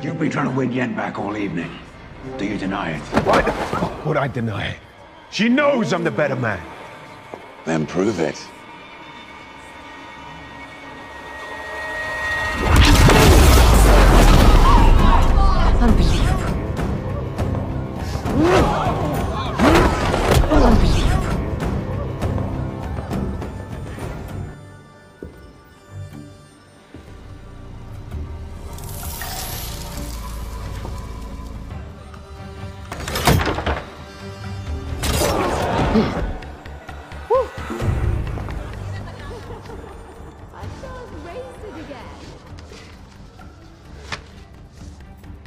You've been trying to win Yen back all evening. Do you deny it? Why the fuck would I deny it? She knows I'm the better man. Then prove it. Unbelievable. Unbelievable.